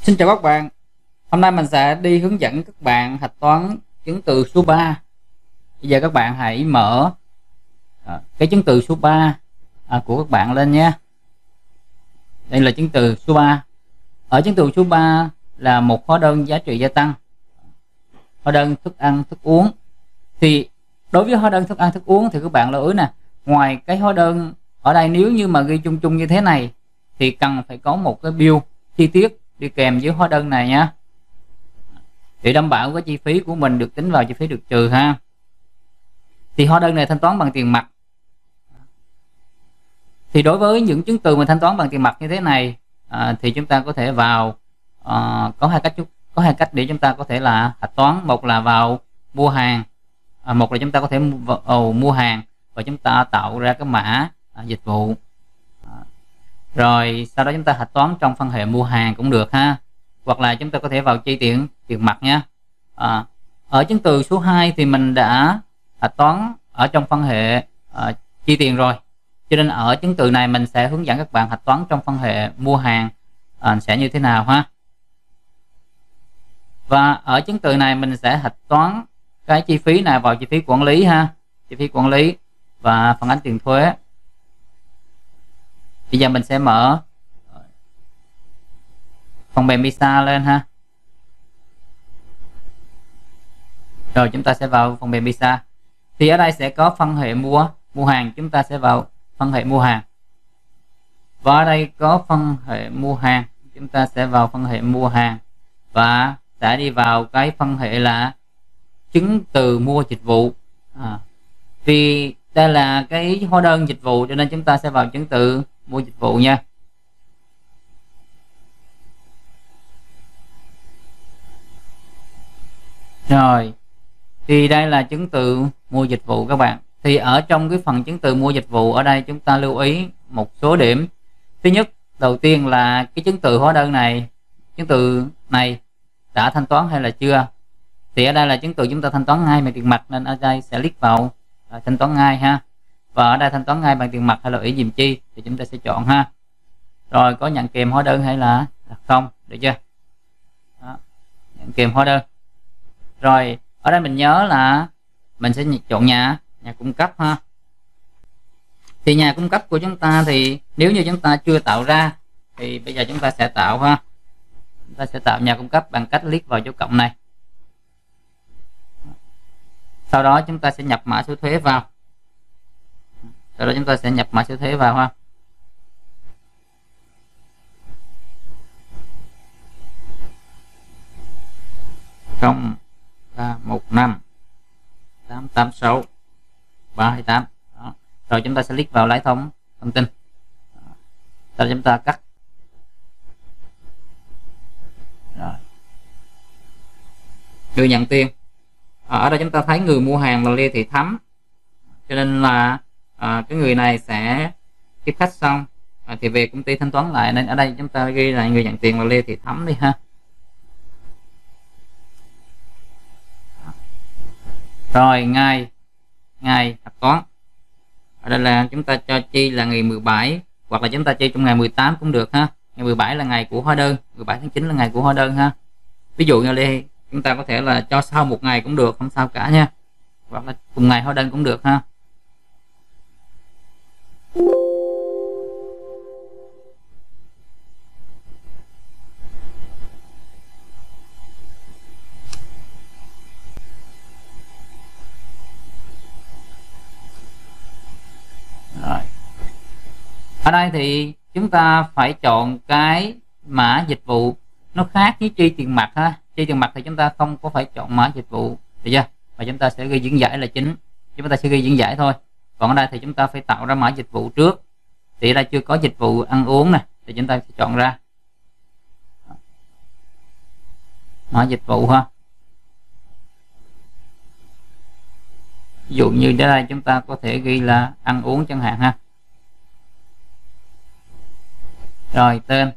Xin chào các bạn. Hôm nay mình sẽ đi hướng dẫn các bạn hạch toán chứng từ số 3. Bây giờ các bạn hãy mở cái chứng từ số 3 của các bạn lên nhé. Đây là chứng từ số 3. Ở chứng từ số 3 là một hóa đơn giá trị gia tăng, hóa đơn thức ăn thức uống. Thì đối với hóa đơn thức ăn thức uống thì các bạn lưu ý nè, ngoài cái hóa đơn ở đây nếu như mà ghi chung chung như thế này thì cần phải có một cái bill chi tiết đi kèm với hóa đơn này nhé, để đảm bảo cái chi phí của mình được tính vào chi phí được trừ ha. Thì hóa đơn này thanh toán bằng tiền mặt. Thì đối với những chứng từ mà thanh toán bằng tiền mặt như thế này thì chúng ta có thể vào có hai cách để chúng ta có thể là hạch toán. Một là vào mua hàng, một là chúng ta có thể mua hàng và chúng ta tạo ra cái mã dịch vụ, rồi sau đó chúng ta hạch toán trong phân hệ mua hàng cũng được ha. Hoặc là chúng ta có thể vào chi tiền mặt nhé. Ở chứng từ số 2 thì mình đã hạch toán ở trong phân hệ chi tiền rồi, cho nên ở chứng từ này mình sẽ hướng dẫn các bạn hạch toán trong phân hệ mua hàng sẽ như thế nào ha. Và ở chứng từ này mình sẽ hạch toán cái chi phí này vào chi phí quản lý ha, chi phí quản lý và phản ánh tiền thuế. Bây giờ mình sẽ mở phần mềm Misa lên ha. Rồi chúng ta sẽ vào phần mềm Misa. Thì ở đây sẽ có phân hệ mua hàng, chúng ta sẽ vào phân hệ mua hàng. Và ở đây có phân hệ mua hàng, chúng ta sẽ vào phân hệ mua hàng và sẽ đi vào cái phân hệ là chứng từ mua dịch vụ. Vì đây là cái hóa đơn dịch vụ cho nên chúng ta sẽ vào chứng từ mua dịch vụ nha. Rồi thì đây là chứng từ mua dịch vụ các bạn. Thì ở trong cái phần chứng từ mua dịch vụ ở đây chúng ta lưu ý một số điểm. Thứ nhất, đầu tiên là cái chứng từ hóa đơn này, chứng từ này đã thanh toán hay là chưa. Thì ở đây là chứng từ chúng ta thanh toán ngay bằng tiền mặt nên ở đây sẽ click vào thanh toán ngay ha. Và ở đây thanh toán ngay bằng tiền mặt hay là ủy nhiệm chi thì chúng ta sẽ chọn ha. Rồi có nhận kèm hóa đơn hay là không, được chưa? Đó, nhận kèm hóa đơn. Rồi ở đây mình nhớ là mình sẽ chọn nhà cung cấp ha. Thì nhà cung cấp của chúng ta thì nếu như chúng ta chưa tạo ra thì bây giờ chúng ta sẽ tạo ha. Chúng ta sẽ tạo nhà cung cấp bằng cách click vào dấu cộng này. Sau đó chúng ta sẽ nhập mã số thuế vào. Sau đó chúng ta sẽ nhập mã số thuế vào ha. Không 315-886-328. Rồi chúng ta sẽ click vào lấy thông tin. Sau đó chúng ta cắt. Rồi. Người nhận tiền. Ở đây chúng ta thấy người mua hàng là Lê Thị Thắm, cho nên là cái người này sẽ tiếp khách xong thì về công ty thanh toán lại, nên ở đây chúng ta ghi lại người nhận tiền là Lê Thị Thắm đi ha. Rồi ngày hạch toán ở đây là chúng ta cho chi là ngày 17 hoặc là chúng ta chi trong ngày 18 cũng được ha. Ngày 17 là ngày của hóa đơn, 17 tháng 9 là ngày của hóa đơn ha. Ví dụ như đây chúng ta có thể là cho sau một ngày cũng được, không sao cả nha, hoặc là cùng ngày hóa đơn cũng được ha. Rồi. Ở đây thì chúng ta phải chọn cái mã dịch vụ nó khác với chi tiền mặt ha. Chi tiền mặt thì chúng ta không có phải chọn mã dịch vụ, được chưa? Và chúng ta sẽ ghi diễn giải là chính, chúng ta sẽ ghi diễn giải thôi. Còn ở đây thì chúng ta phải tạo ra mã dịch vụ trước. Thì ở đây chưa có dịch vụ ăn uống này thì chúng ta sẽ chọn ra mã dịch vụ ha. Ví dụ như ở đây chúng ta có thể ghi là ăn uống chẳng hạn ha. Rồi tên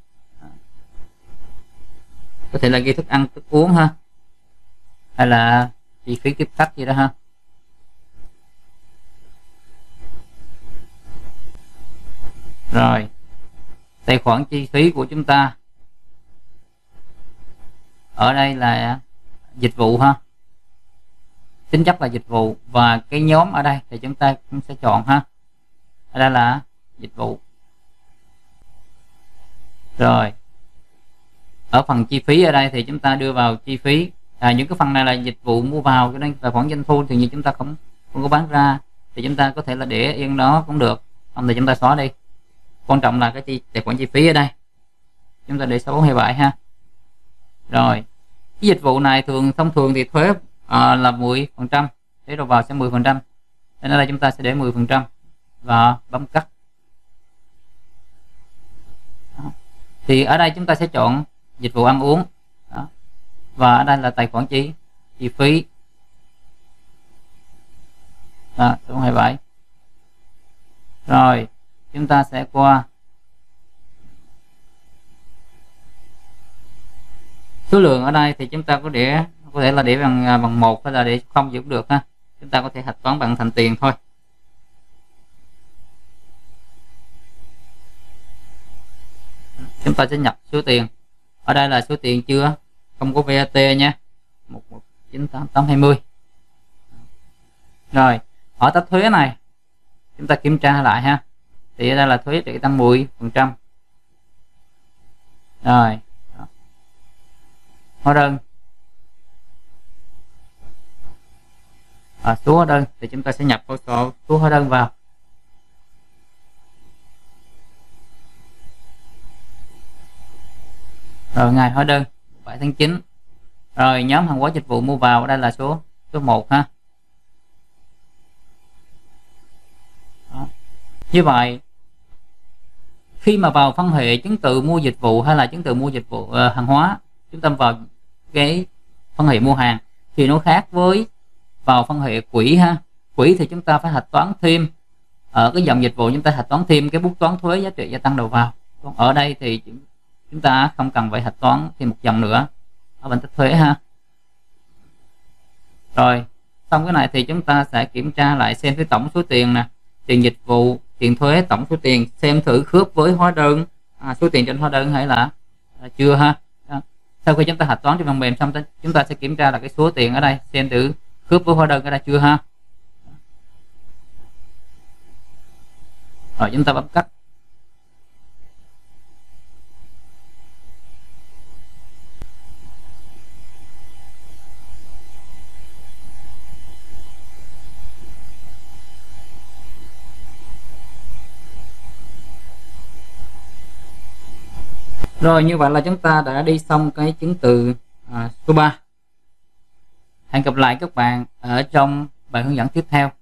có thể là ghi thức ăn thức uống ha, hay là chi phí tiếp khách gì đó ha. Rồi tài khoản chi phí của chúng ta ở đây là dịch vụ ha, tính chất là dịch vụ, và cái nhóm ở đây thì chúng ta cũng sẽ chọn ha, ở đây là dịch vụ. Rồi ở phần chi phí ở đây thì chúng ta đưa vào chi phí, những cái phần này là dịch vụ mua vào, cho nên tài khoản doanh thu thì như chúng ta không có bán ra thì chúng ta có thể là để yên đó cũng được, không thì chúng ta xóa đi. Quan trọng là cái tài khoản chi phí ở đây chúng ta để 6427 ha. Rồi cái dịch vụ này thông thường thì thuế là 10%, để đầu vào sẽ 10%, nên là chúng ta sẽ để 10% và bấm cắt. Đó. Thì ở đây chúng ta sẽ chọn dịch vụ ăn uống. Đó. Và ở đây là tài khoản chi phí. Đó, 6427. Rồi chúng ta sẽ qua số lượng. Ở đây thì chúng ta có thể là để bằng 1 hay là để không cũng được ha. Chúng ta có thể hạch toán bằng thành tiền thôi. Chúng ta sẽ nhập số tiền. Ở đây là số tiền chưa không có VAT nha, 1198820. Rồi ở tab thuế này chúng ta kiểm tra lại ha, thì ở đây là thuế trị tăng 10%. Rồi hóa đơn, số hóa đơn thì chúng ta sẽ nhập số hóa đơn vào. Rồi ngày hóa đơn 7 tháng 9. Rồi nhóm hàng hóa dịch vụ mua vào, ở đây là số 1 ha. Đó. Như vậy khi mà vào phân hệ chứng từ mua dịch vụ hay là chứng từ mua dịch vụ hàng hóa, chúng ta vào cái phân hệ mua hàng thì nó khác với vào phân hệ quỹ ha. Quỹ thì chúng ta phải hạch toán thêm ở cái dòng dịch vụ, chúng ta hạch toán thêm cái bút toán thuế giá trị gia tăng đầu vào. Còn ở đây thì chúng ta không cần phải hạch toán thêm một dòng nữa ở bên tích thuế ha. Rồi xong cái này thì chúng ta sẽ kiểm tra lại xem cái tổng số tiền nè, tiền dịch vụ, tiền thuế, tổng số tiền, xem thử khớp với hóa đơn, số tiền trên hóa đơn hay là chưa ha. Đó. Sau khi chúng ta hạch toán trên phần mềm xong, chúng ta sẽ kiểm tra là cái số tiền ở đây xem thử khớp với hóa đơn ở đây chưa ha. Rồi chúng ta bấm cắt. Rồi như vậy là chúng ta đã đi xong cái chứng từ số 3. Hẹn gặp lại các bạn ở trong bài hướng dẫn tiếp theo.